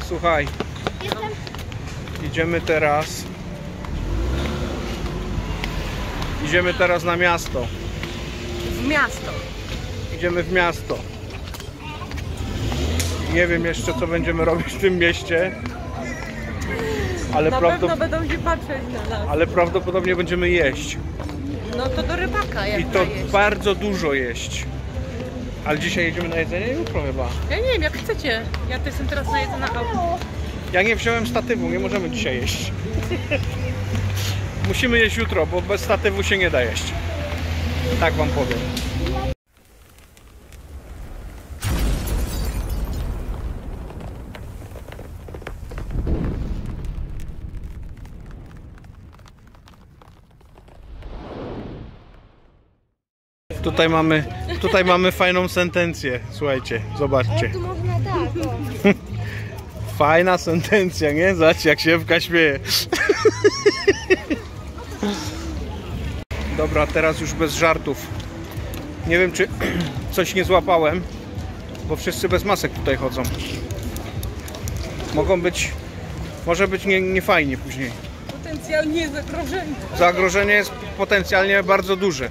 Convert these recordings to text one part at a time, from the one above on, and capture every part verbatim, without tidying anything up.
Słuchaj, idziemy teraz Idziemy teraz na miasto. W miasto. Idziemy w miasto. Nie wiem jeszcze, co będziemy robić w tym mieście. Ale, na prawdop... pewno będą się patrzeć na nas. ale prawdopodobnie będziemy jeść. No to do rybaka jak I to jeść. bardzo dużo jeść. Ale dzisiaj jedziemy na jedzenie? Jutro chyba. Ja nie wiem, jak chcecie. Ja to jestem teraz najedzona. Ja nie wziąłem statywu, nie możemy dzisiaj jeść. Musimy jeść jutro, bo bez statywu się nie da jeść. Tak wam powiem. Tutaj mamy, tutaj mamy fajną sentencję. Słuchajcie, zobaczcie. Tu można tak, o. Fajna sentencja, nie? Zobaczcie, jak się Ewka śmieje. Dobra, teraz już bez żartów. Nie wiem, czy coś nie złapałem, bo wszyscy bez masek tutaj chodzą. Mogą być, może być nie, nie fajnie później. Potencjalnie zagrożenie. Zagrożenie jest potencjalnie bardzo duże.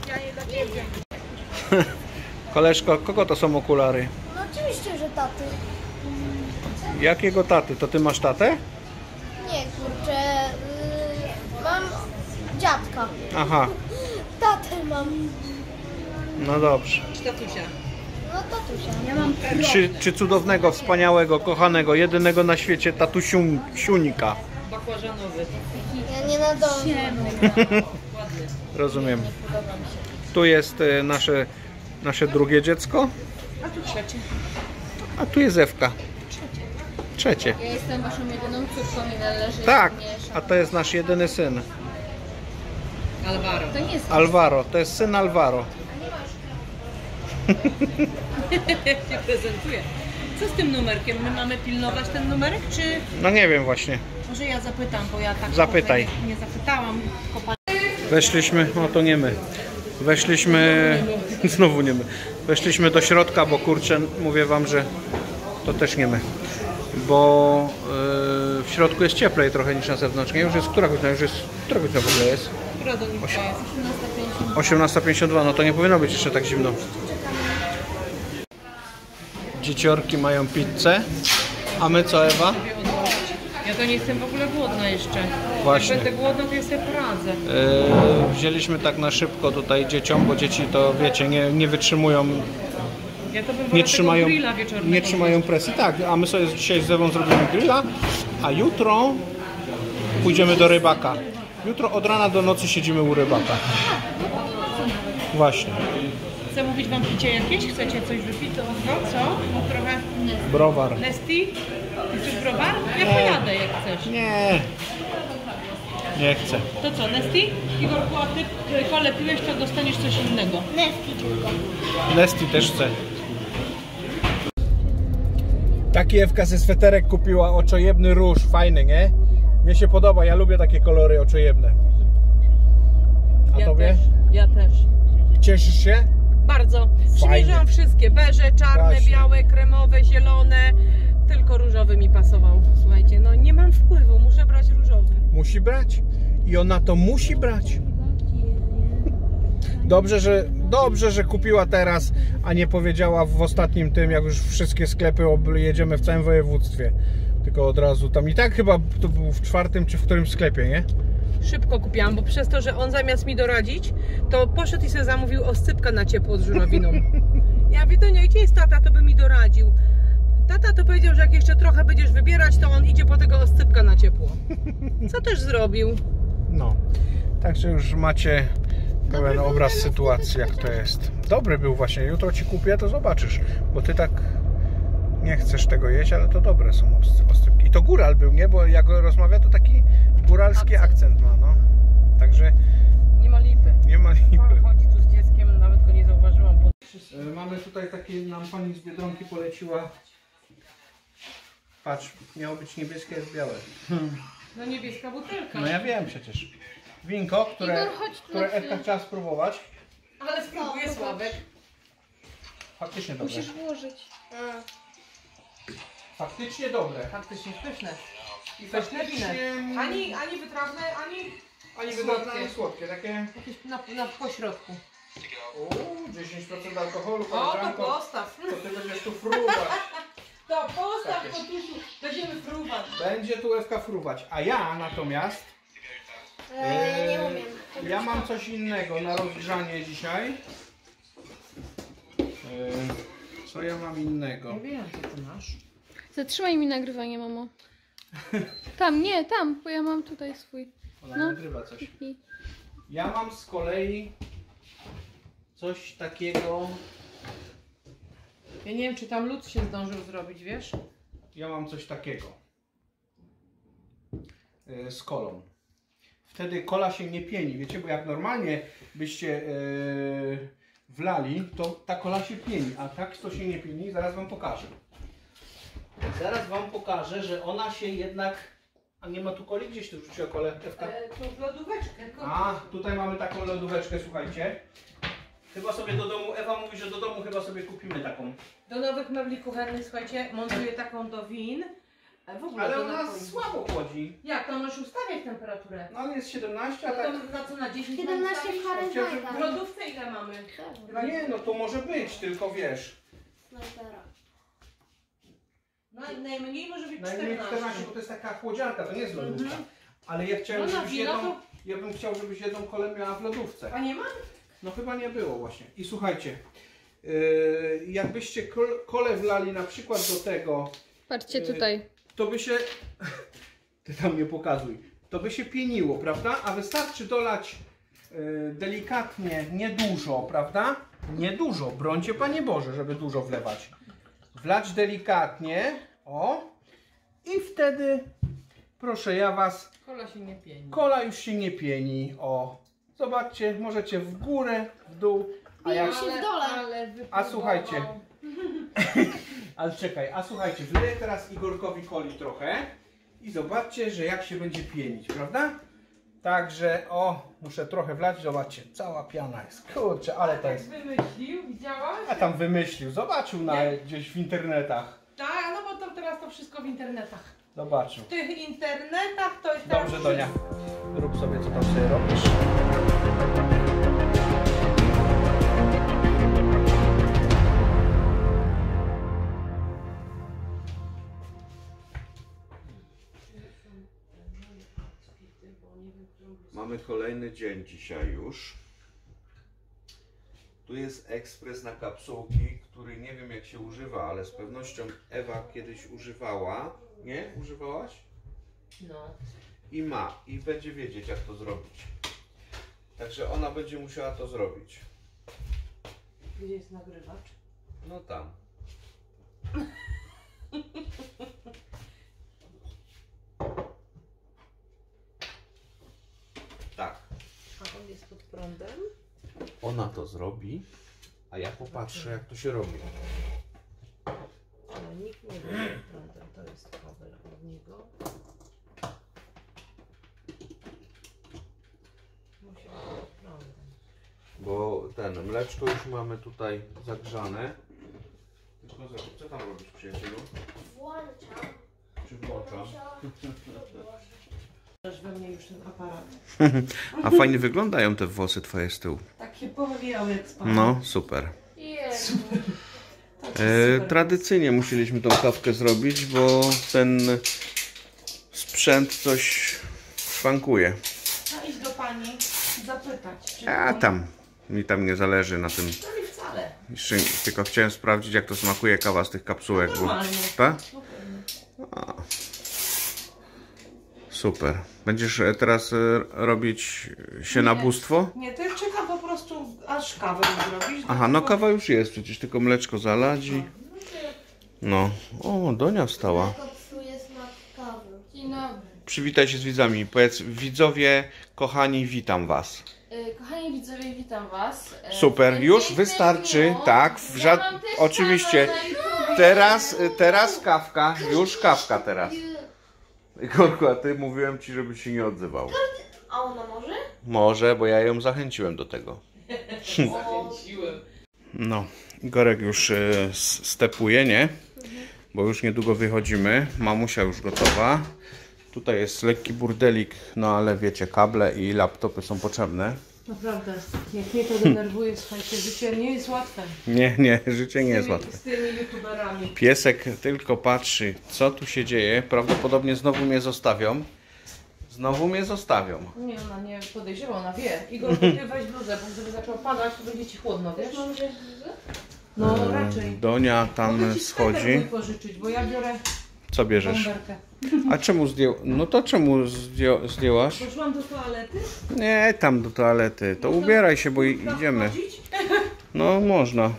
Koleżko, kogo to są okulary? No oczywiście, że taty. Jakiego taty? To ty masz tatę? Nie, kurczę, yy, mam dziadka. Aha, Tatę mam. no dobrze. Tatusia. No tatusia. Ja mam Czy, czy cudownego, wspaniałego, kochanego, jedynego na świecie tatusiunika? Bakłażanowy. Ja nie nadążę. Rozumiem. Tu jest e, nasze, nasze drugie dziecko, A tu trzecie. a tu jest Ewka. Trzecie. Ja jestem waszą jedyną córką i należy. Tak, a to jest nasz jedyny syn. Alvaro. To nie jest. Alvaro, to jest syn Alvaro. Jak się prezentuje. Co z tym numerkiem? My mamy pilnować ten numerek, czy No nie wiem właśnie. może ja zapytam, bo ja tak Zapytaj. trochę nie zapytałam. Weszliśmy, no to nie my. Weszliśmy, znowu nie my. Weszliśmy do środka, bo kurczę, mówię wam, że to też nie my. Bo yy, w środku jest cieplej trochę niż na zewnątrz. Nie? Już jest, która godzina? Już jest, która godzina w ogóle jest? Która do nich jest? osiemnasta pięćdziesiąt dwa, no to nie powinno być jeszcze tak zimno. Dzieciorki mają pizzę. A my co, Ewa? Ja to nie jestem w ogóle głodna jeszcze. Właśnie. Jak będę głodna, to ja sobie poradzę. Yy, wzięliśmy tak na szybko tutaj dzieciom, bo dzieci to wiecie, nie, nie wytrzymują, Ja to bym nie wolała trzymają, tego grilla wieczornego. nie trzymają presji. Tak, a my sobie dzisiaj z Ewą zrobimy grilla, a jutro pójdziemy do rybaka. Jutro od rana do nocy siedzimy u rybaka. Właśnie. Chcę mówić wam picie jakieś? Chcecie coś wypić? To co? Co? No trochę Browar. Nesti? Chcesz browar? Ja pojadę jak chcesz. Nie. Nie chcę. To co, Nesti? Igorku, a ty kole piłeś, to dostaniesz coś innego. Nesti tylko. Nesti też chce. Taki Ewka ze sweterek kupiła, oczojebny róż, fajny, nie? Mnie się podoba, ja lubię takie kolory oczojebne. A Ja tobie? też. Ja też. Cieszysz się? Bardzo. Przymierzam wszystkie. Beże, czarne, Właśnie. białe, kremowe, zielone. Tylko różowy mi pasował. Słuchajcie, no nie mam wpływu, muszę brać różowy. Musi brać. I ona to musi brać. Dobrze, że, dobrze, że kupiła teraz, a nie powiedziała w ostatnim tym, jak już wszystkie sklepy jedziemy w całym województwie. Tylko od razu tam. I tak chyba to był w czwartym czy w którymś sklepie, nie? Szybko kupiłam, bo przez to, że on zamiast mi doradzić, to poszedł i sobie zamówił oscypka na ciepło z żurawiną. Ja mówię, to nie, gdzie jest tata, to by mi doradził. Tata to powiedział, że jak jeszcze trochę będziesz wybierać, to on idzie po tego oscypka na ciepło. Co też zrobił? No. Także już macie pełen obraz sytuacji, jak to jest. Dobry był właśnie. Jutro ci kupię, to zobaczysz. Bo ty tak nie chcesz tego jeść, ale to dobre są oscypki. I to góral był, nie? Bo jak rozmawia, to taki góralski akcent, akcent ma, no. Także Nie ma lipy. nie ma lipy. Chodzi tu z dzieckiem, nawet go nie zauważyłam. Mamy tutaj takie, nam pani z Biedronki poleciła. Patrz, miało być niebieskie, jest białe. No niebieska butelka. No ja wiem przecież. Winko, które, Igor, chodź tu które na chwilę. Ewka chciała spróbować. Ale spróbuję, Sławek. Faktycznie dobre. Musisz włożyć. A. Faktycznie dobre. Faktycznie pyszne. I Pyszne winy. faktycznie... Ani, ani wytrawne, ani Ani słodkie. wytrawne, ani słodkie. Takie... jakieś na, na pośrodku. Uuu, dziesięć procent alkoholu. O, to koleżanko. postaw. To ty będziesz tu fruwać. To postaw, Tak to tu będziemy fruwać. Będzie tu Ewka fruwać. A ja natomiast... E, ja nie umiem. Ja mam coś innego na rozgrzanie dzisiaj. Yy, Co ja mam innego? Nie wiem, co ty masz. Zatrzymaj mi nagrywanie, mamo. Tam, nie, tam, bo ja mam tutaj swój. Ona No. nagrywa coś. I- Ja mam z kolei coś takiego. Ja nie wiem, czy tam lód się zdążył zrobić, wiesz? Ja mam coś takiego. Yy, z kolą. Wtedy kola się nie pieni, wiecie, bo jak normalnie byście yy, wlali, to ta kola się pieni, a tak to się nie pieni. Zaraz wam pokażę. Zaraz wam pokażę, że ona się jednak... A nie ma tu coli? Gdzieś tu wrzuciła kolę? Ewka? E, tu w lodóweczkę. A, tutaj mamy taką lodóweczkę, słuchajcie. Chyba sobie do domu, Ewa mówi, że do domu chyba sobie kupimy taką. Do nowych mebli kuchennych, słuchajcie, montuję taką do win. E, w ogóle Ale do ona napoi. słabo chłodzi. Jak, to możesz ustawiać temperaturę? No ale jest siedemnaście, a No tak... to na co, na dziesięć siedemnaście mam Fahrenheita. ustawić? W lodówce ile mamy? No nie, no to może być, tylko wiesz. Snajpera. No, najmniej może być Najmniej czternaście, czternaście. bo to jest taka chłodziarka, to nie jest lodówka. Mhm. Ale ja chciałem, No na żebyś wino jedną... to- Ja bym chciał, żebyś jedną kolę miała w lodówce. A nie ma? No chyba nie było właśnie. I słuchajcie, yy, jakbyście kol- kolę wlali na przykład do tego, Patrzcie Yy, tutaj. to by się... Ty tam nie pokazuj. To by się pieniło, prawda? A wystarczy dolać yy, delikatnie, niedużo, prawda? Niedużo. Brońcie Panie Boże, żeby dużo wlewać. Wlać delikatnie. O. I wtedy, proszę ja Was, Kola się nie pieni. kola już się nie pieni. O. Zobaczcie, możecie w górę, w dół. A jak... się w dole. Ale A słuchajcie. Ale czekaj, a słuchajcie, wleję teraz Igorkowi coli trochę i zobaczcie, że jak się będzie pienić, prawda? Także, o, muszę trochę wlać, zobaczcie, cała piana jest, kurczę, ale to jest... Wymyślił, widziałaś? A tam wymyślił, zobaczył na, Nie. gdzieś w internetach, Tak, no bo to teraz to wszystko w internetach. zobaczył. W tych internetach to jest Dobrze, teraz Donia, rób sobie co tam sobie robisz. Mamy kolejny dzień dzisiaj już. Tu jest ekspres na kapsułki, który nie wiem jak się używa, ale z pewnością Ewa kiedyś używała. Nie? Używałaś? No. I ma. I będzie wiedzieć jak to zrobić. Także ona będzie musiała to zrobić. Gdzie jest nagrywacz? No tam. Tak. A on jest pod prądem? Ona to zrobi, a ja popatrzę jak to się robi. Ale nikt nie wie pod prądem, to jest kabel od niego. Musi być pod prądem. Bo ten mleczko już mamy tutaj zagrzane. Tylko zobacz, co tam robisz, przyjacielu? Włączam. Czy włączam? Też we mnie już ten aparat. A fajnie wyglądają te włosy twoje z tyłu. Takie powywijały jak spadły. No, super. Jest. Tak, E, super. tradycyjnie musieliśmy tą kawkę zrobić, bo ten sprzęt coś szwankuje. No idź do pani zapytać. Czy A tam, mi tam nie zależy na tym. No i wcale. Jeszcze tylko chciałem sprawdzić jak to smakuje kawa z tych kapsułek. Bo... Normalnie. Tak? Super. Super. Będziesz e, teraz e, robić się nabóstwo? Nie, to ja czekam po prostu, aż kawę zrobisz. Aha, no kawa już jest, przecież tylko mleczko zaladzi. No. O, Donia wstała. Psuje smak kawy. Dzień dobry. Przywitaj się z widzami. Powiedz, widzowie, kochani, witam was. E, Kochani widzowie, witam was. E, Super, w już pięknym wystarczy, dniu. tak, w Ja żad... mam też oczywiście. kanał na YouTubie. Teraz, teraz kawka, już kawka teraz. Igorku, a ty mówiłem ci, żebyś się nie odzywał. A ona może? Może, bo ja ją zachęciłem do tego. Zachęciłem. No, Igorek już e, s- stepuje, nie? bo już niedługo wychodzimy. Mamusia już gotowa. Tutaj jest lekki burdelik, no ale wiecie, kable i laptopy są potrzebne. Naprawdę, jak mnie to denerwuje, słuchajcie, życie nie jest łatwe. Nie, nie, życie nie jest łatwe. Z tymi youtuberami. Piesek tylko patrzy, co tu się dzieje. Prawdopodobnie znowu mnie zostawią. Znowu mnie zostawią. Nie, ona nie podejrzewa, ona wie. Igor, ty weź bluzę, bo gdyby zaczął padać, to będzie ci chłodno, wiesz? Mam wziąć bluzę? No raczej. Donia tam Mogę ci schodzi. sweter pożyczyć, bo ja biorę Co bierzesz? bomberkę. A czemu zdjął? No to czemu zdję... zdjęłaś? Poszłam do toalety. Nie, tam do toalety. To ubieraj się, bo i- idziemy. Wchodzić? No, można.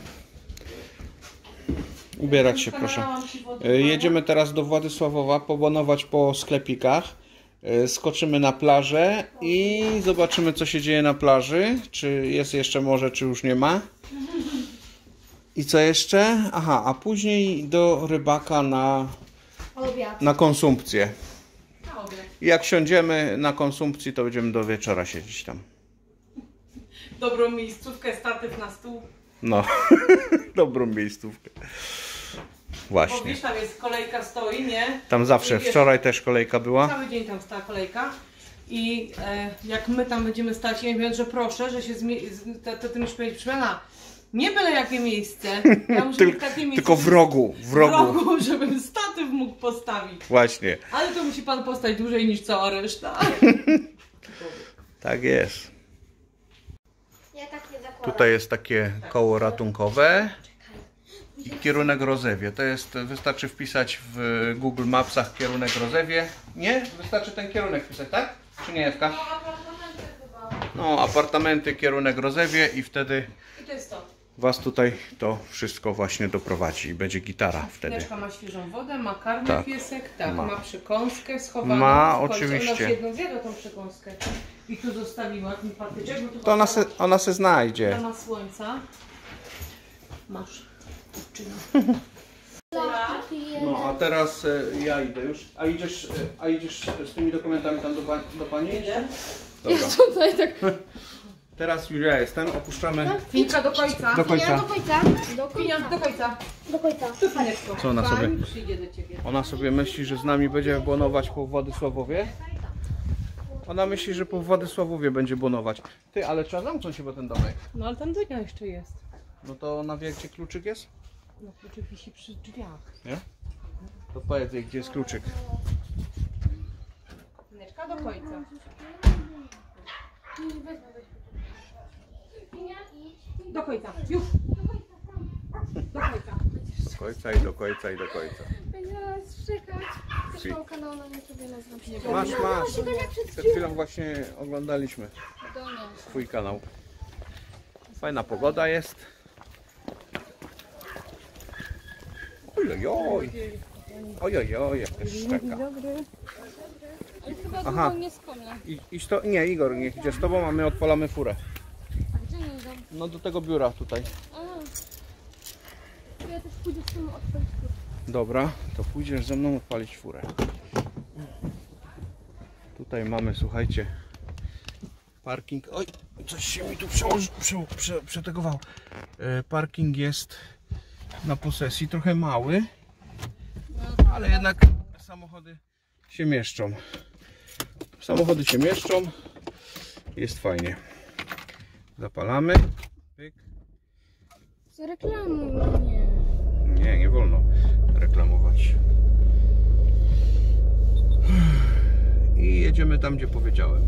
Ubierać się, proszę. Nalałam ci wody. E, Jedziemy teraz do Władysławowa, pobonować po sklepikach. E, Skoczymy na plażę i zobaczymy, co się dzieje na plaży. Czy jest jeszcze morze, czy już nie ma. I co jeszcze? Aha, a później do rybaka na, Obiad. na konsumpcję. Na obiad. I jak siądziemy na konsumpcji, to będziemy do wieczora siedzieć tam. Dobrą miejscówkę, statyw na stół. No, dobrą miejscówkę. Bo Właśnie. wiesz, tam jest kolejka, stoi, nie? Tam zawsze, I wiesz, wczoraj też kolejka była. Cały dzień tam stała kolejka. I e, jak my tam będziemy stać, ja mówię, że proszę, że się zmieni. To, to ty musisz powiedzieć, Przemena, nie byle jakie miejsce. Ja muszę Tyl, mieć takie miejsce. tylko w rogu, w w rogu. rogu, żebym statyw mógł postawić. Właśnie, Ale to musi pan postać dłużej niż cała reszta. tak jest. Ja tak nie zakładam. Tutaj jest takie koło ratunkowe i kierunek Rozewie. To jest, wystarczy wpisać w Google Mapsach kierunek Rozewie. Nie? Wystarczy ten kierunek wpisać, tak? Czy nie, Ewka? No, apartamenty, kierunek Rozewie i wtedy I to jest to. was tutaj to wszystko właśnie doprowadzi i będzie gitara wtedy. Neczka ma świeżą wodę, ma karmę Tak. piesek, tak, Ma. ma, przekąskę schowaną. Ma, w końcu. Ona oczywiście. już jedną zjadła tą przekąskę. I tu zostawiła ten patyczek, bo tu To ona se, ona se znajdzie. ma słońca. Masz. Czyli No a teraz e, ja idę już. A idziesz, e, a idziesz z tymi dokumentami tam do, pa- do pani? idę. Dobra. Tutaj tak. Teraz już ja jestem, opuszczamy. Finka do końca. Do końca. Do końca. Do Finia do końca. Do końca. Tu Fineczko. Co ona sobie? Pani przyjdzie do ciebie. Ona sobie myśli, że z nami będzie bonować po Władysławowie. Ona myśli, że po Władysławowie będzie bonować. Ty, ale trzeba zamknąć chyba ten domek. No ale tam Donia jeszcze jest. No to ona wie, gdzie kluczyk jest? No kluczyk wisi przy drzwiach. Nie? To powiedz jej, gdzie jest kluczyk. Fineczka do końca. Do końca. Już. Do końca. Do końca i do końca i do końca. Będzie nas czekać. Też mam kanał na YouTube, nazywam się. Masz, masz. Przed chwilą właśnie oglądaliśmy Donia. twój kanał. Fajna pogoda jest. Ojojoj. Ojojoj, jak też szczeka. Ale chyba Aha. długo nie skomnę. I, i sto... Nie, Igor niech idzie z tobą, a my odpalamy furę. A gdzie nie idę? No do tego biura tutaj. A. To ja też pójdę z tym odpalić. Dobra, to pójdziesz ze mną odpalić furę. Tutaj mamy, słuchajcie, parking. Oj, coś się mi tu przełoży, prze, prze, przetegowało. E, parking jest na posesji, trochę mały, ale jednak samochody się mieszczą. Samochody się mieszczą, jest fajnie. Zapalamy. Pyk. Zareklamuj mnie. Nie, nie wolno reklamować. I jedziemy tam, gdzie powiedziałem.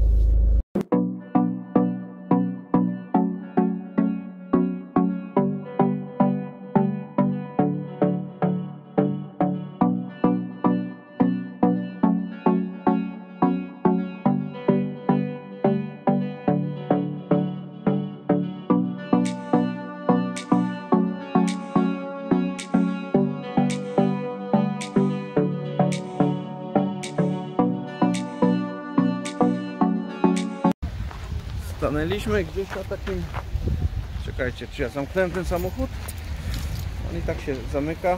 Stanęliśmy gdzieś na takim... Czekajcie, czy ja zamknąłem ten samochód? On i tak się zamyka.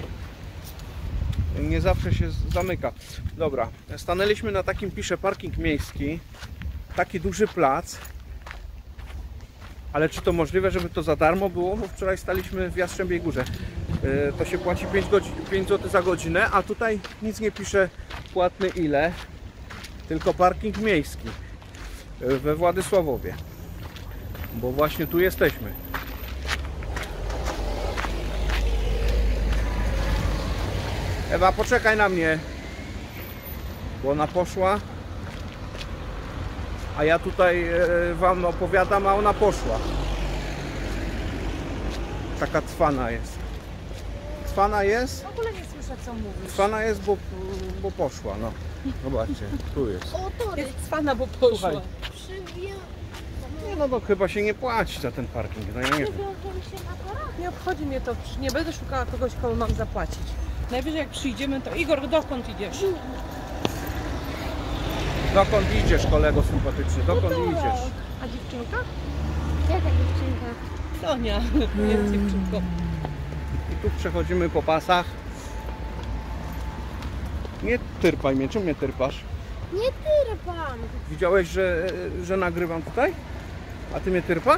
Nie zawsze się zamyka. Dobra, stanęliśmy na takim, pisze, parking miejski. Taki duży plac. Ale czy to możliwe, żeby to za darmo było? Bo wczoraj staliśmy w Jastrzębiej Górze. to się płaci pięć złotych za godzinę, a tutaj nic nie pisze płatny ile, tylko parking miejski we Władysławowie, bo właśnie tu jesteśmy. Ewa, poczekaj na mnie, bo ona poszła, a ja tutaj wam opowiadam, a ona poszła. Taka cwana jest. Cwana jest? W ogóle nie słyszę, co mówisz. Cwana jest, bo, bo poszła, no. Zobaczcie, tu jest. O, to Jest cwana, bo poszła. Słuchaj. Nie, no to chyba się nie płaci za ten parking, no ja nie wiem. Nie obchodzi mnie to, nie będę szukała kogoś, komu mam zapłacić. Najwyżej jak przyjdziemy, to Igor, dokąd idziesz? Dokąd idziesz, kolego sympatyczny, dokąd idziesz? A dziewczynka? Jaka dziewczynka? Sonia, jest dziewczynką. I tu przechodzimy po pasach. Nie tyrpaj mnie, czym mnie tyrpasz? Nie tyrpam. Widziałeś, że, że nagrywam tutaj? A ty mnie tyrpasz?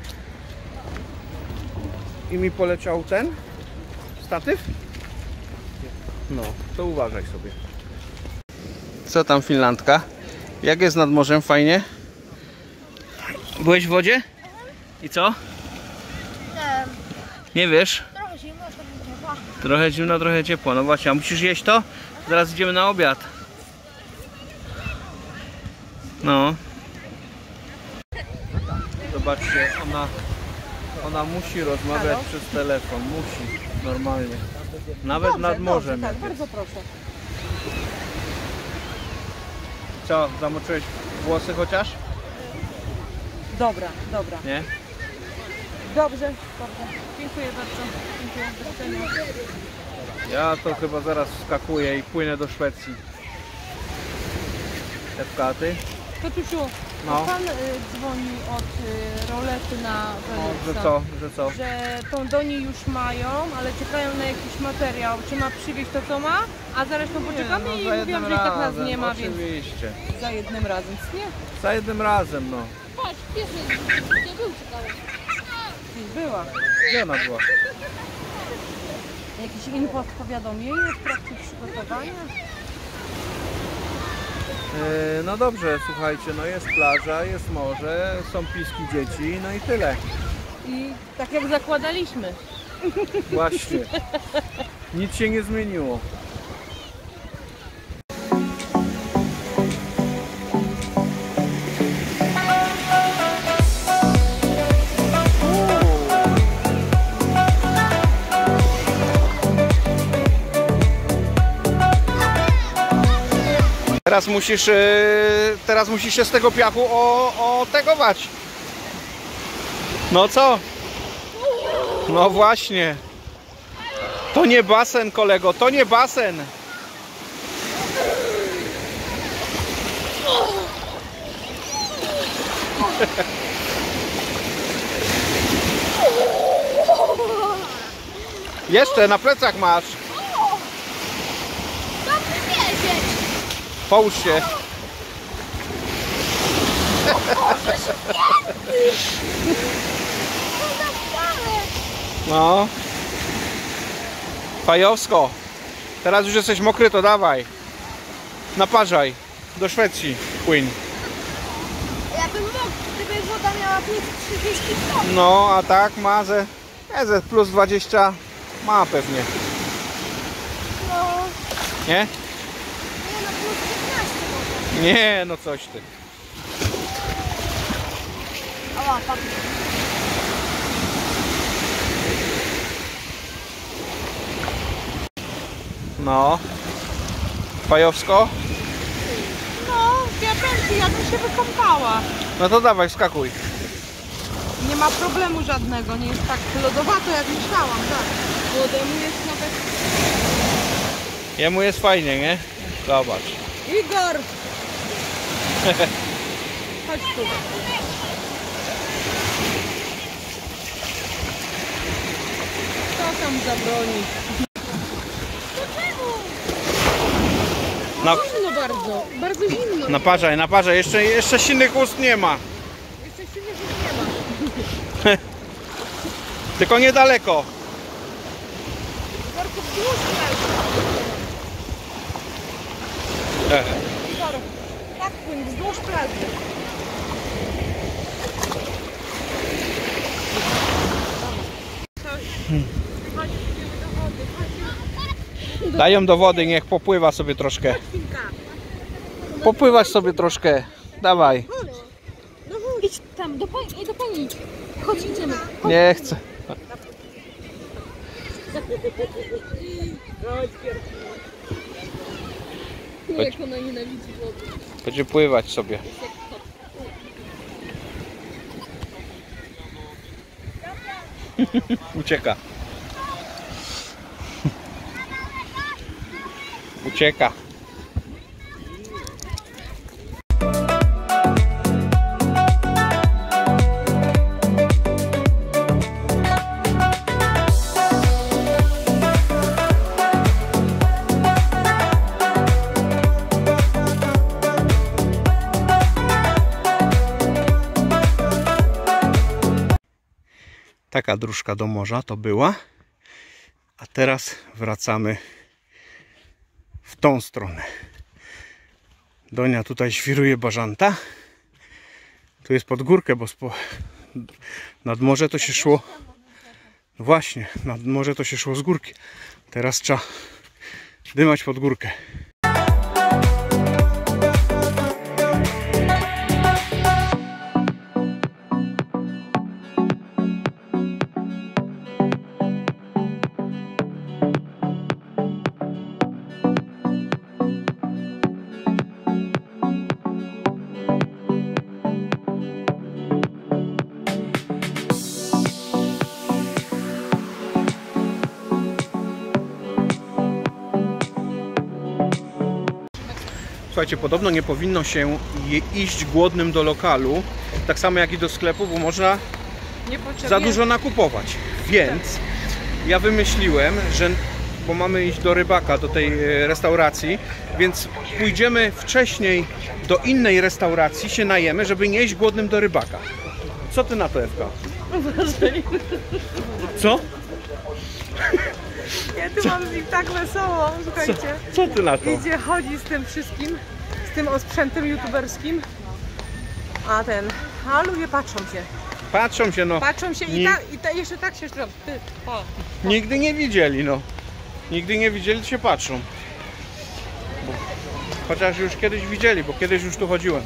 I mi poleciał ten statyw? No, to uważaj sobie. Co tam, Finlandka? Jak jest nad morzem? Fajnie? Byłeś w wodzie? I co? Nie, Nie wiesz? trochę zimno, trochę ciepła. Trochę zimno, trochę ciepło. No właśnie, a musisz jeść to? Zaraz idziemy na obiad. No. Zobaczcie, ona, ona musi rozmawiać Halo? przez telefon. Musi, normalnie. Nawet Dobrze, nad morzem. Dobrze, tak, jak jest. bardzo proszę. Co, zamoczyłeś włosy chociaż? Dobra, dobra. Nie? Dobrze, dobrze. Dziękuję bardzo. Dziękuję, do widzenia. Ja to chyba zaraz wskakuję i płynę do Szwecji. Ewka, a ty? Tatusiu, No. pan y, dzwoni od y, rolety na O, że Welixa, co, że co? że tą doni już mają, ale czekają na jakiś materiał. Czy ma przywieźć to, co ma? A zresztą poczekamy Nie, no, i za mówiłam, jednym że i tak nas razem, nie ma, więc oczywiście. za jednym razem. Nie? Za jednym razem, no. Patrz, pies jest, gdzie był ciekawy. Gdzieś była. Gdzie ona była? Jakieś info powiadomienie w trakcie przygotowania? Yy, no dobrze, słuchajcie, no jest plaża, jest morze, są piski dzieci, no i tyle. I tak jak zakładaliśmy. Właśnie. Nic się nie zmieniło. Teraz musisz, yy, teraz musisz się z tego piachu o, otegować. No co? No właśnie. To nie basen, kolego, to nie basen. Jeszcze na plecach masz. Dobrze wiedzieć. Połóż się. No. Fajowsko. Teraz już jesteś mokry, to dawaj. Naparzaj. Do Szwecji płyń. Ja bym mógł, gdyby woda miała plus trzydzieści stopni. No, a tak ma ze, nie, ze plus dwadzieścia ma pewnie. No, Nie? nie no, plus piętnaście może. Nie, no coś ty. Ała, patrz. No. Fajowsko? No, ja chętnie, ja bym się wykąpała. No to dawaj, skakuj. Nie ma problemu żadnego, nie jest tak lodowato jak myślałam, tak. Młodemu jest nawet... Jemu jest fajnie, nie? Zobacz. Igor! Chodź tu. Kto tam zabroni? Na, Zimno bardzo, bardzo zimno. naparzaj, naparzaj. Jeszcze, jeszcze silnych ust nie ma. Jeszcze silnych już nie ma. Tylko niedaleko. wzdłuż plaży. E. Igor, tak płyń, wzdłuż plaży. Chodź, idziemy do wody, chodź. Dają do wody, niech popływa sobie troszkę. Chwilka. Popływać sobie troszkę. Dawaj. Idź tam, do pani, do pani idź. Chodź, idziemy. Nie chcę. No, jak ona nienawidzi wody. Będzie pływać sobie. Ucieka. Ucieka. Taka dróżka do morza to była, a teraz wracamy w tą stronę. Donia tutaj świruje bażanta. Tu jest pod górkę, bo spo... nad morze to się szło. Właśnie, nad morze to się szło z górki. Teraz trzeba dymać pod górkę. Słuchajcie, podobno nie powinno się iść głodnym do lokalu, tak samo jak i do sklepu, bo można za dużo nakupować. Więc ja wymyśliłem, że bo mamy iść do rybaka, do tej restauracji, więc pójdziemy wcześniej do innej restauracji, się najemy, żeby nie iść głodnym do rybaka. Co ty na to, Ewka? Co? Ja tu mam z nim tak wesoło, słuchajcie. Co, co ty na to? Idzie, chodzi z tym wszystkim, z tym osprzętem youtuberskim. A ten, a ludzie patrzą się. Patrzą się, no. Patrzą się i, Nig- ta, i ta, jeszcze tak się robi. Ty, o. Nigdy nie widzieli, no. Nigdy nie widzieli, to się patrzą. Bo, chociaż już kiedyś widzieli, bo kiedyś już tu chodziłem.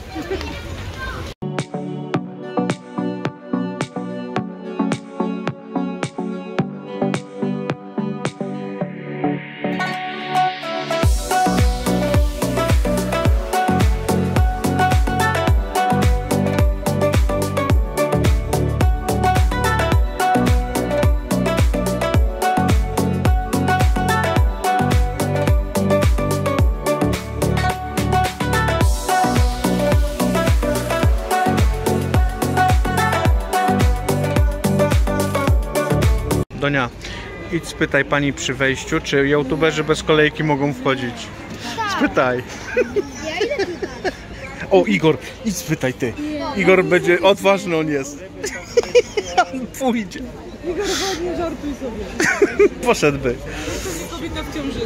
Donia, idź spytaj pani przy wejściu, czy youtuberzy bez kolejki mogą wchodzić. Spytaj. Ja idę tutaj. O, Igor, idź spytaj ty. Igor będzie, odważny on jest. On pójdzie. Igor, ładnie żartuj sobie. Poszedłby. Kobieta w ciąży.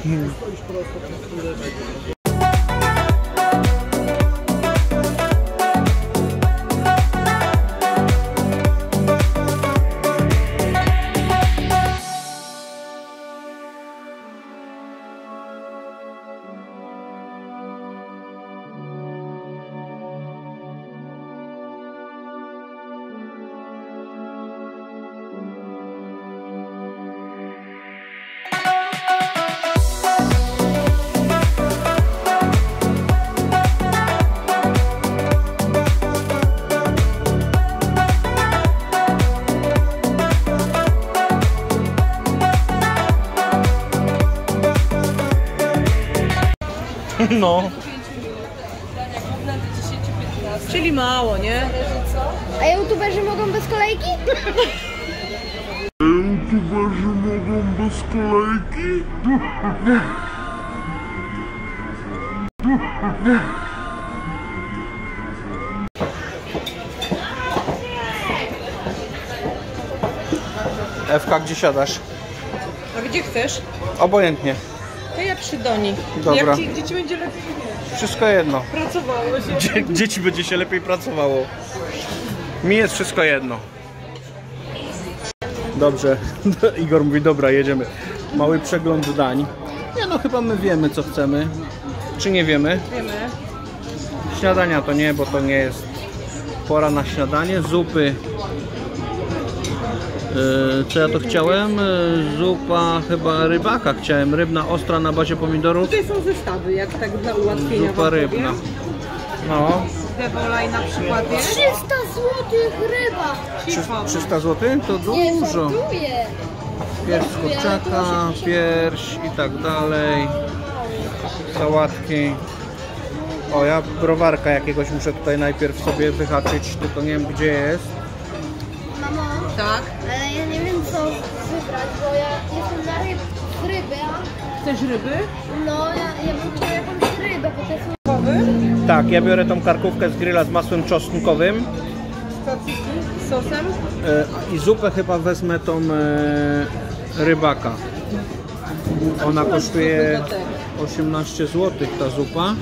No. Czyli mało, nie? A youtuberzy mogą bez kolejki? YouTuberzy mogą bez kolejki? Ewka, gdzie siadasz? A gdzie chcesz? Obojętnie. To ja przy Doni. Dobra. Jak ci, dzieci będzie lepiej Wszystko jedno. pracowało się. Dzie dzieci będzie się lepiej pracowało. Mi jest wszystko jedno. Dobrze. Igor mówi, dobra, jedziemy. Mały przegląd dań. Nie no, chyba my wiemy, co chcemy. Czy nie wiemy? Wiemy. Śniadania to nie, bo to nie jest pora na śniadanie. Zupy. Yy, co ja to chciałem? Yy, zupa chyba rybaka chciałem. Rybna ostra na bazie pomidorów. Tutaj są zestawy, jak tak dla ułatwienia. Zupa wam rybna. powiem. No. Devolaj na przykład jest. trzysta złotych ryba. Cicho. trzysta złotych? To Nie dużo. żartuję. Pierś z kurczaka, pierś i tak dalej. Sałatki. O, ja browarka jakiegoś muszę tutaj najpierw sobie wyhaczyć, tylko nie wiem gdzie jest. Mamo, Tak. ale ja nie wiem co wybrać, bo ja jestem na ryb, ryby, a Chcesz ryby? no ja, ja bym chciała jakąś rybę, bo to są... Tak, ja biorę tą karkówkę z grilla z masłem czosnkowym. Tzatziki z sosem. E, I zupę chyba wezmę tą e, rybaka. Ona kosztuje osiemnaście złotych ta zupa.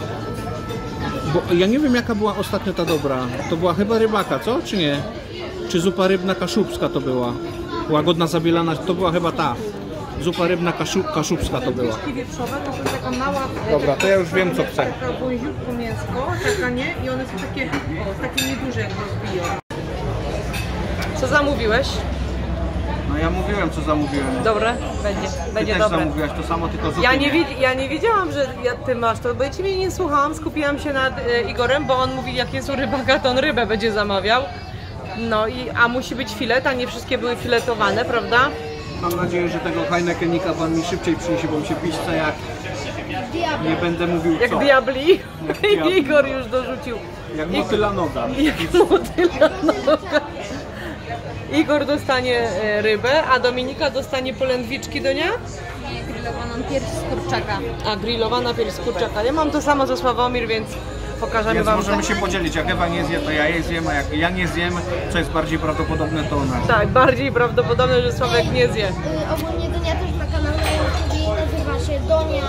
Bo ja nie wiem jaka była ostatnio ta dobra. To była chyba rybaka, co? Czy nie? Czy zupa rybna kaszubska to była? Łagodna zabielana, to była chyba ta. Zupa rybna kaszu, kaszubska to była. Kiszki wieprzowe to są taka mała... Dobra, to ja już wiem co chcę. Taka wąziutko mięsko, taka nie? I one są takie, o, takie nieduże jak rozbiją. Co zamówiłeś? No ja mówiłem co zamówiłem. Dobre? Będzie, Ty będzie też dobre. zamówiłaś to samo, tylko zupy Ja nie, nie. wi- ja nie wiedziałam, że ja, ty masz to, bo ja ciebie nie słuchałam, skupiłam się nad e, Igorem, bo on mówi, jak jest u rybaka, to on rybę będzie zamawiał. No i, a musi być filet, a nie wszystkie były filetowane, prawda? Mam nadzieję, że tego Heinekenika pan mi szybciej przyniesie, bo mi się pisze jak nie będę mówił Jak co. diabli. Jak diabli. Igor już dorzucił. Jak motyla noga. Jak motyla noga. Igor dostanie e, rybę, a Dominika dostanie polędwiczki do niej? Nie, grillowaną pierś z kurczaka. A grillowana pierś z kurczaka. Ja mam to samo co Sławomir, więc pokażemy Więc wam. możemy się podzielić, jak Ewa nie zje, to ja jej zjem, a jak ja nie zjem, co jest bardziej prawdopodobne, to ona. Tak, bardziej prawdopodobne, że Sławek nie zje. Y, ogólnie Donia też ma kanał na YouTube i nazywa się Donia.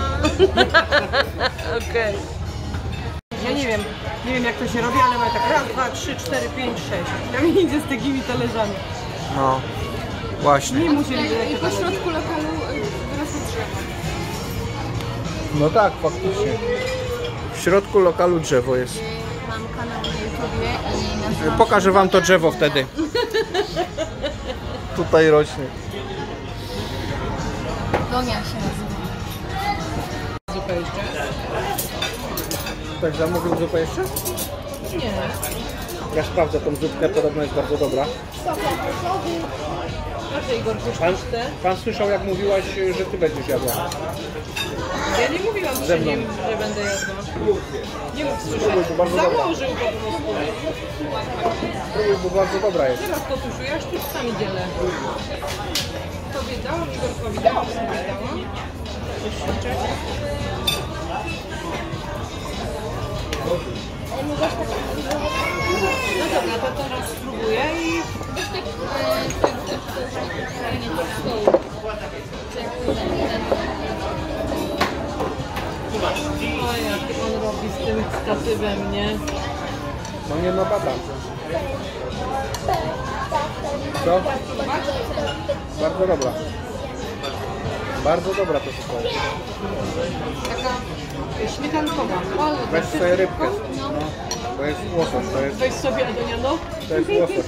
Okej. Ja nie wiem, nie wiem jak to się robi, ale ma tak raz, dwa, trzy, cztery, pięć, sześć. Ja mi idzie z takimi talerzami. No, właśnie. Nie musieli I po środku lokalu wyrosło drzewo. No tak, faktycznie. W środku lokalu drzewo jest. Mam kanał na YouTubie i nazywam Pokażę wam to drzewo wtedy. Tutaj rośnie. Donia się nazywa. zupę jeszcze. Ktoś zamówił zupę jeszcze? Nie. Ja sprawdzę tą zupkę, podobno jest bardzo dobra. Patrzcie Igor, Pan, puszczasz te? pan słyszał jak mówiłaś, że ty będziesz jadła. Ja nie mówiłam Ze przy mną. nim, że będę jadła. Nie mów Spróbuj, słyszeć. to bardzo dobra. Założył po prostu. Spróbuj, bo bardzo dobra jest. Teraz to tuszu, ja sztuczkami dzielę. Tobie dałam, Igorkowi dałam, sobie dałam. Sztuczek. No dobra, to teraz spróbuję i... Weź tak nie to stołu. O, jak on robi z tym statywem, nie? No nie no bada. Co? Bardzo dobra. Bardzo dobra to zupa jest. Taka śmietankowa. O, Weź z sobie rybkę. cytrynką? No, to jest łosoś, to jest, Weź sobie Adoniano. to jest łosoś.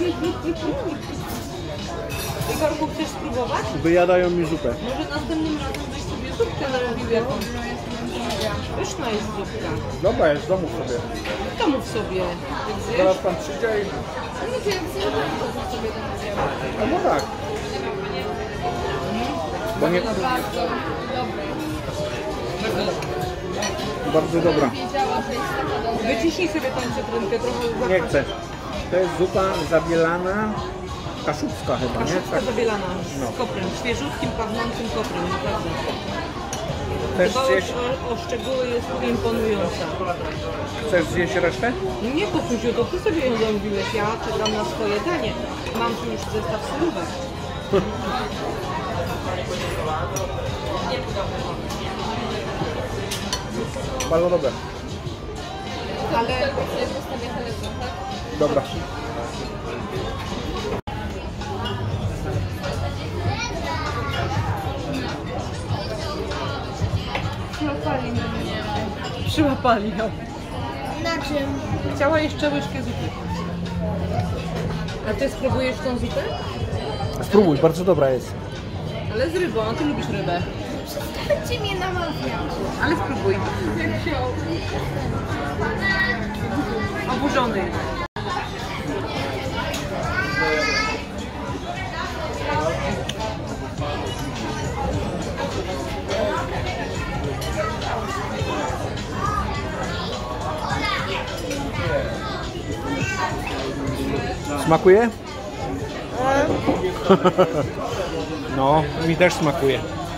Igorku, chcesz spróbować? Wyjadają mi zupę. Może następnym razem byś sobie zupkę narobił jakąś. Pyszna jest zupka. Dobra, jest w domu sobie. To mów sobie. Jak zjesz? Zaraz pan przyjdzie i... No to jak zjadam, to sobie domawiam. A no tak. Bo nie... Bardzo dobry. Bardzo dobra. Wiedziała, że jest taka dobra. Wyciśnij sobie tą cytrynkę trochę. Nie chcę. To jest zupa zabielana, kaszubska chyba, nie? Kaszubska Tak. zabielana No. z koprem, świeżutkim, pachnącym koprem, naprawdę. Chcesz Dbałość zjeść, o, o szczegóły jest imponująca. chcesz zjeść resztę? Nie, Kotusiu, to ty sobie ją zamówiłeś, ja czekam na swoje danie. Mam tu już zestaw surówek. Bardzo dobre. Ale Dobra. przyłapali ją. Na czym? Chciała jeszcze łyżkę zupy. A ty spróbujesz tą zupę? Spróbuj, bardzo dobra jest. Ale z rybą, a ty lubisz rybę. Przestańcie mnie namawiać. Ale spróbuj. Oburzony. Smakuje? No, mi też smakuje.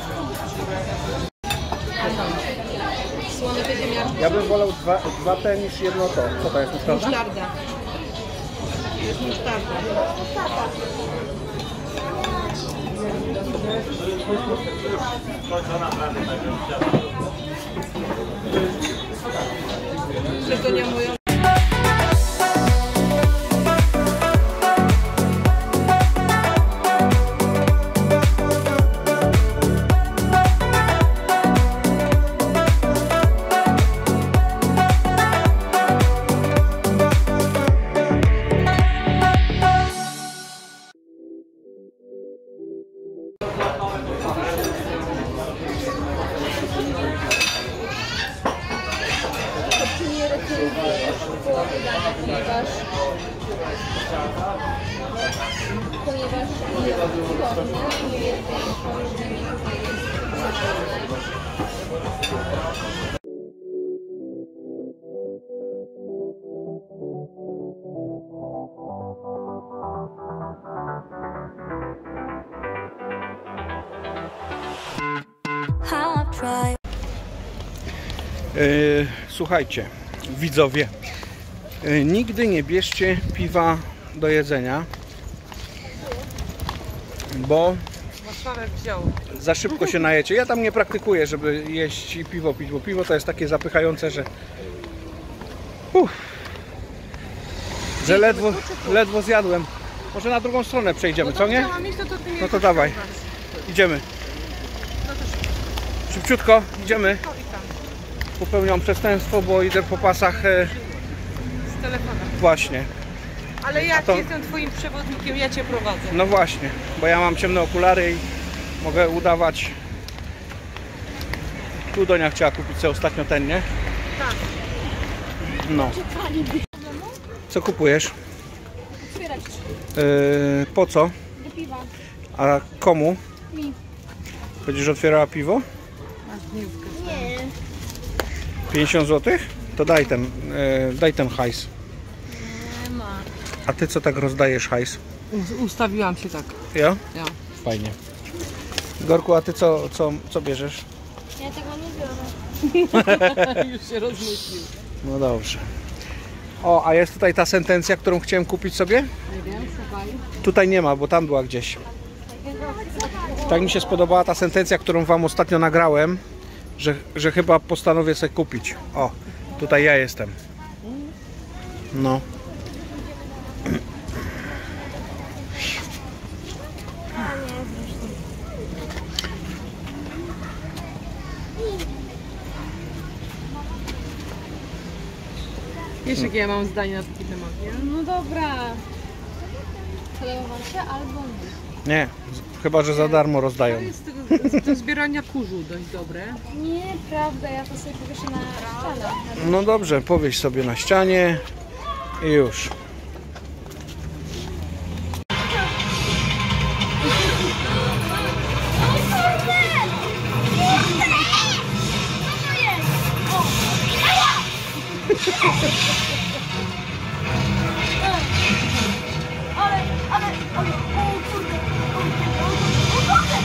Słone ziemniaczki. Ja bym wolał dwa, dwa te niż jedno to. Co to jest, musztarda? Musztarda. Jest musztarda. Czego nie mówią? Ponieważ ponieważ jest cudowne, nie jest Yy, słuchajcie, widzowie, yy, nigdy nie bierzcie piwa do jedzenia, bo Marszałek wziął. za szybko się najecie. Ja tam nie praktykuję, żeby jeść i piwo pić, bo piwo to jest takie zapychające, że Uff, że ledwo, ledwo zjadłem. Może na drugą stronę przejdziemy, co nie? No to dawaj, idziemy. Szybciutko, idziemy. Popełniam przestępstwo, bo idę po pasach. E... Z telefonem. Właśnie. Ale ja to... jestem twoim przewodnikiem, ja cię prowadzę. No właśnie, bo ja mam ciemne okulary i mogę udawać. Tu Donia chciała kupić sobie ostatnio ten, nie? Tak. No. Co kupujesz? otwierać Yy, po co? do piwa. A komu? Mi. Będziesz otwierała piwo? Nie. pięćdziesiąt złotych? To daj ten, yy, daj ten hajs. Nie ma. A ty co tak rozdajesz hajs? Ustawiłam się tak. Ja? Ja. Fajnie. Gorku, a ty co, co, co bierzesz? Ja tego nie biorę. Już się rozmyślił. No dobrze. O, a jest tutaj ta sentencja, którą chciałem kupić sobie? Nie wiem, szukaj. Tutaj nie ma, bo tam była gdzieś. Tak mi się spodobała ta sentencja, którą wam ostatnio nagrałem, że, że chyba postanowię sobie kupić. O, tutaj ja jestem. No. Wiesz, jakie ja mam zdanie na taki temat, nie? No dobra. Podoba się albo nie. Nie, chyba że za darmo To rozdają. jest do, do zbierania kurzu dość dobre. Nieprawda, ja to sobie powieszę na ścianę. No dobrze, powieś sobie na ścianie i już. Ale, ale, ale, o kurde, o kurde, o kurde.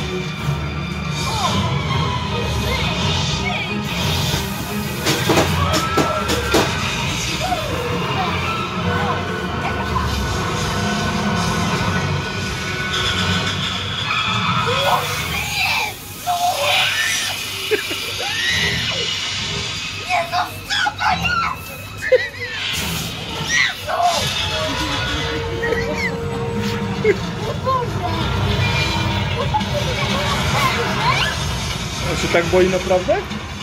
On się tak boi naprawdę?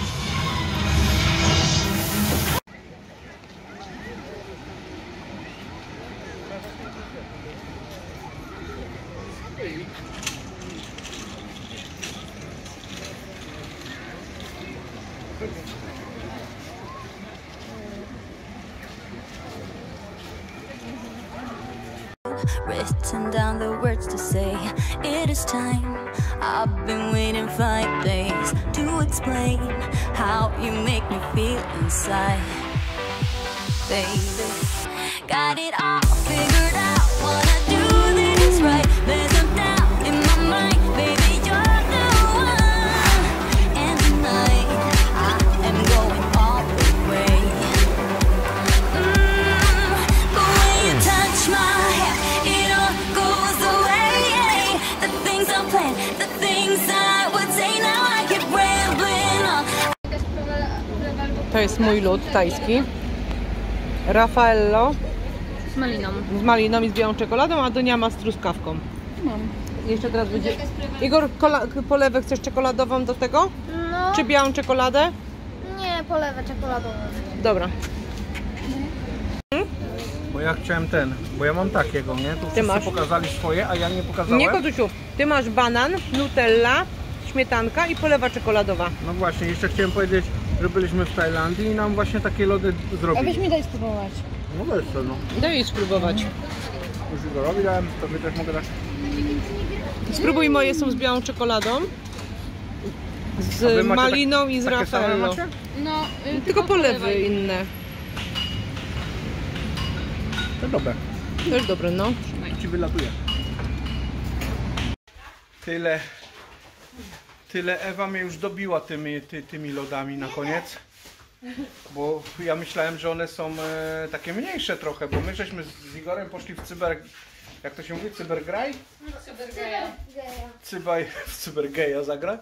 Written down the words to say, it is time. I've been waiting five days to explain how you make me feel inside. Baby, got it all figured out, wanna do this right. There's no doubt in my mind, baby, you're the one. And tonight, I am going all the way. Mm, the way you touch my hair, it all goes away. The things I planned, the things I would say, now I keep rambling on. To jest mój lód tajski. Raffaello Z maliną. z maliną i z białą czekoladą, a Donia ma z truskawką. Mam. Jeszcze teraz będzie... Igor, kola... polewę chcesz czekoladową do tego? No, Czy białą czekoladę? nie, polewę czekoladową. Dobra. Bo ja chciałem ten, bo ja mam takiego, nie? Tu wszyscy masz? pokazali swoje, a ja nie pokazałem. Nie, kotusiu, ty masz banan, nutella, śmietanka i polewa czekoladowa. No właśnie, jeszcze chciałem powiedzieć, że byliśmy w Tajlandii i nam właśnie takie lody zrobili. mi daj spróbować. No weź to, no. Daj jej spróbować. Już Igorowi dałem, tobie też mogę dać. Spróbuj, moje są z białą czekoladą, A wy z macie maliną tak- i z takie same Raffaello. macie? No, y, Tylko polewy polewaj. inne. To dobre. Też dobre, no. Ci wylatuje. Tyle. Tyle Ewa mnie już dobiła tymi, ty, tymi lodami na koniec. Bo ja myślałem, że one są e, takie mniejsze trochę, bo my żeśmy z Igorem poszli w cyber... Jak to się mówi? Cybergraj? Cybaj, w cybergeja zagrać.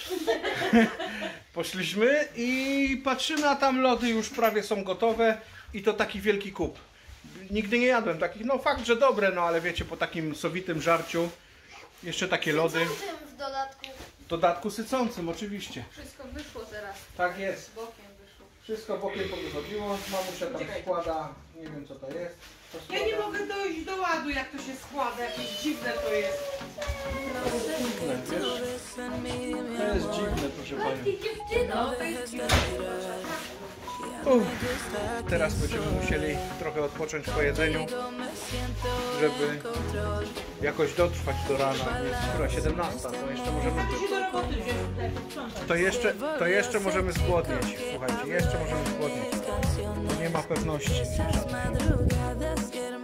Poszliśmy i patrzymy, a tam lody już prawie są gotowe i to taki wielki kup. Nigdy nie jadłem takich, no fakt, że dobre, no ale wiecie, po takim sowitym żarciu jeszcze takie lody. W dodatku. W dodatku sycącym, oczywiście. Wszystko wyszło teraz. Tak jest. Bokiem wyszło. Wszystko bokiem powychodziło, mamusia tam składa, nie wiem co to jest. To Ja nie składa. mogę dojść do ładu, jak to się składa, jakieś dziwne to jest. Dziwne, wiesz? To jest dziwne, proszę pani. Uff, teraz będziemy musieli trochę odpocząć po jedzeniu, żeby jakoś dotrwać do rana. Jest która siedemnasta, to jeszcze możemy. To jeszcze, to jeszcze możemy zgłodnieć. Słuchajcie, jeszcze możemy zgłodnieć. Nie ma pewności. Madrugadas, quiero